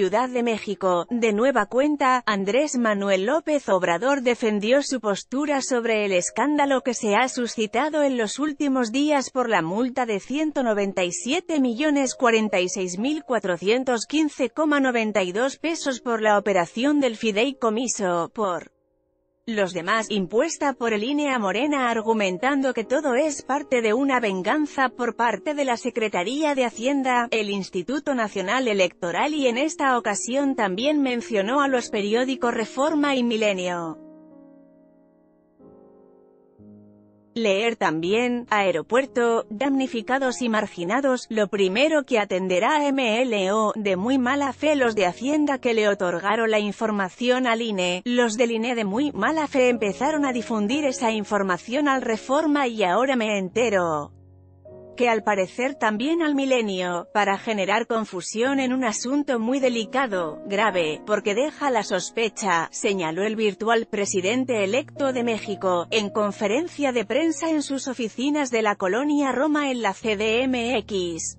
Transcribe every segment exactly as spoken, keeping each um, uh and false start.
Ciudad de México. De nueva cuenta, Andrés Manuel López Obrador defendió su postura sobre el escándalo que se ha suscitado en los últimos días por la multa de ciento noventa y siete millones cuarenta y seis mil cuatrocientos quince coma noventa y dos pesos por la operación del fideicomiso, por los demás, impuesta por el I N E a Morena, argumentando que todo es parte de una venganza por parte de la Secretaría de Hacienda, el Instituto Nacional Electoral, y en esta ocasión también mencionó a los periódicos Reforma y Milenio. Leer también: aeropuerto, damnificados y marginados, lo primero que atenderá a M L O, de muy mala fe los de Hacienda que le otorgaron la información al I N E, los del I N E de muy mala fe empezaron a difundir esa información al Reforma y ahora me entero que al parecer también al Milenio, para generar confusión en un asunto muy delicado, grave, porque deja la sospecha, señaló el virtual presidente electo de México, en conferencia de prensa en sus oficinas de la colonia Roma en la C D M X.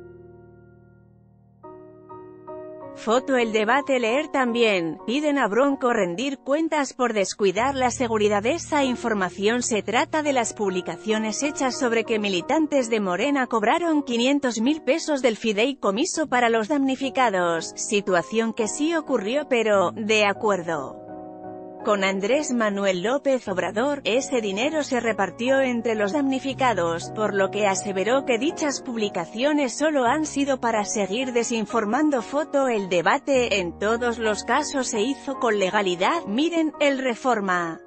Foto el debate. Leer también: piden a Bronco rendir cuentas por descuidar la seguridad. Esa información se trata de las publicaciones hechas sobre que militantes de Morena cobraron quinientos mil pesos del fideicomiso para los damnificados, situación que sí ocurrió, pero, de acuerdo con Andrés Manuel López Obrador, ese dinero se repartió entre los damnificados, por lo que aseveró que dichas publicaciones solo han sido para seguir desinformando. Foto el debate: en todos los casos se hizo con legalidad. Miren, el Reforma.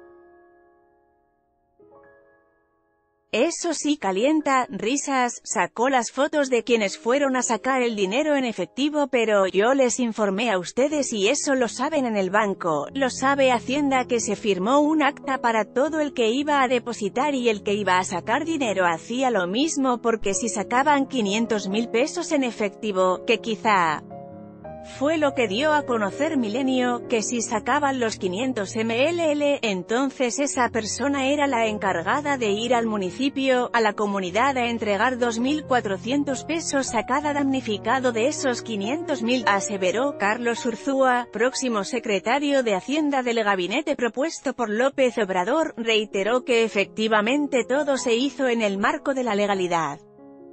Eso sí calienta, risas, sacó las fotos de quienes fueron a sacar el dinero en efectivo, pero yo les informé a ustedes y eso lo saben en el banco, lo sabe Hacienda, que se firmó un acta para todo el que iba a depositar y el que iba a sacar dinero hacía lo mismo, porque si sacaban quinientos mil pesos en efectivo, que quizá fue lo que dio a conocer Milenio, que si sacaban los quinientos mil, entonces esa persona era la encargada de ir al municipio, a la comunidad, a entregar dos mil cuatrocientos pesos a cada damnificado de esos quinientos mil, aseveró Carlos Urzúa, próximo secretario de Hacienda del gabinete propuesto por López Obrador. Reiteró que efectivamente todo se hizo en el marco de la legalidad.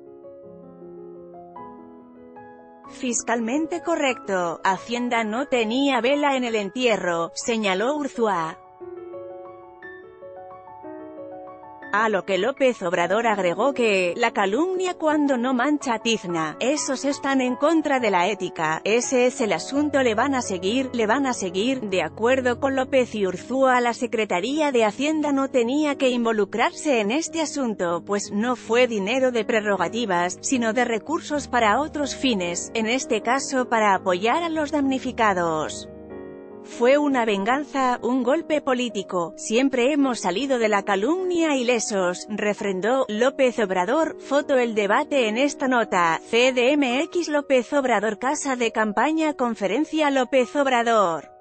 Fiscalmente correcto, Hacienda no tenía vela en el entierro, señaló Urzúa. A lo que López Obrador agregó que, la calumnia cuando no mancha tizna, esos están en contra de la ética, ese es el asunto, le van a seguir, le van a seguir. De acuerdo con López y Urzúa, la Secretaría de Hacienda no tenía que involucrarse en este asunto, pues no fue dinero de prerrogativas, sino de recursos para otros fines, en este caso para apoyar a los damnificados. Fue una venganza, un golpe político, siempre hemos salido de la calumnia ilesos, refrendó López Obrador. Foto el debate en esta nota: C D M X. López Obrador, casa de campaña, conferencia López Obrador.